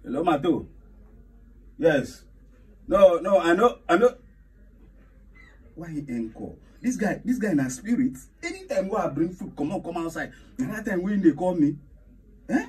Hello, Mato. Yes. No, I know. Why he ain't call? This guy na spirit. Anytime I bring food, come outside. And that time when they call me, eh?